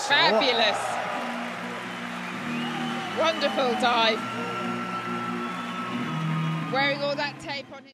Fabulous. Wonderful dive. Wearing all that tape on his